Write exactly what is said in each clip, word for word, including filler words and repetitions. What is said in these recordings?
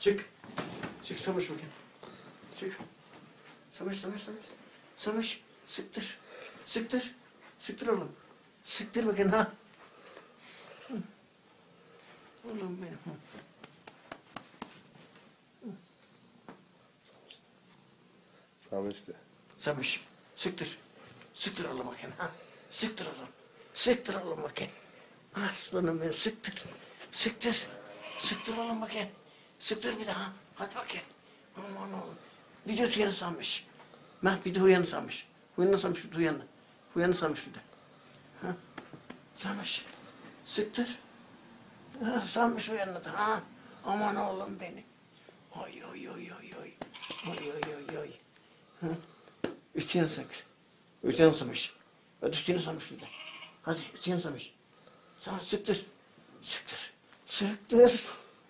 Çık. Çık Samış bakayım. Çık. Samış, Samış, Samış. Samış, sıktır. Sıktır. Sıktır oğlum. Sıktır bakayım ha. Hı. Oğlum benim. Hı. Samış de. Samış, sıktır. Sıktır oğlum bakayım ha. Sıktır oğlum. Sıktır oğlum bakayım. Aslanım benim, sıktır. Sıktır. Sıktır oğlum bakayım. Sıktır bir daha. Hadi bakayım. Aman oğlum. Bir de uyanı sanmış. Ben bir de uyanı sanmış. Uyanı sanmış, bir de uyanı. Uyanı sanmış bir de. Ha? Sanmış. Sıktır. Ha, sanmış uyanı da. Ha? Aman oğlum benim. Oy oy oy oy oy. Oy oy oy oy. Ha? Üstüne sanmış. Üstüne sanmış. Hadi üstüne sanmış bir de. Hadi üstüne sanmış. Sana sıktır. Sıktır. Sıktır.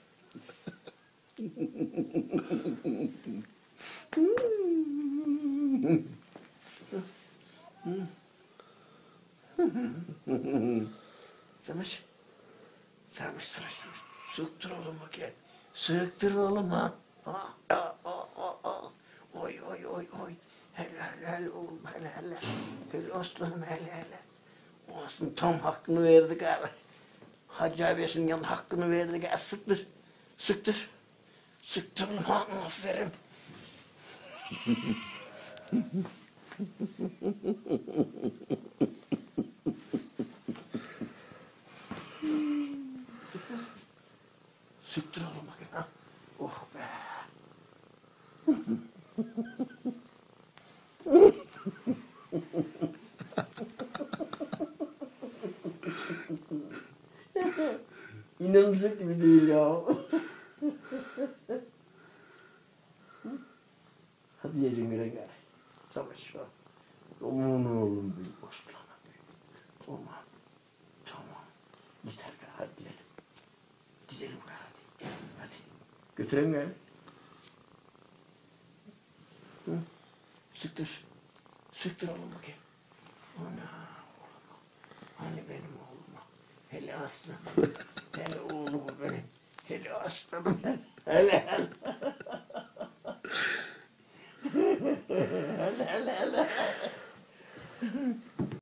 Samış. Samış, Samış, Samış. Sıktır oğlum bakayım. Sıktır oğlum ha. Ha, ha, ha, ha, ha. Oy, oy, oy, oy. Hele, hele, hele oğlum, hele, hele. Hele aslanım, hele, hele. O aslında tam hakkını verdi gari. Hacı abisinin yanına hakkını verdi gari. Sıktır. Sıktır. Sıktır oğlum ha. Aferin. Sıktır. Sıktır oğlum bakayım ha. Oh be. İnanılacak gibi değil ya. Hadi yerin güle gel. Savaş var. Aman oğlum büyük aslanım büyük. Aman. Tamam. Yeter be hadi gidelim. Gidelim be hadi. Hadi. Götürelim gel. Hı? Sıktır. Sıktır oğlum bakayım. Ana oğlum. Hani benim oğluma. Hele aslanım. Hele oğlum benim. Hele aslanım. Hele hele. Hele hele hele.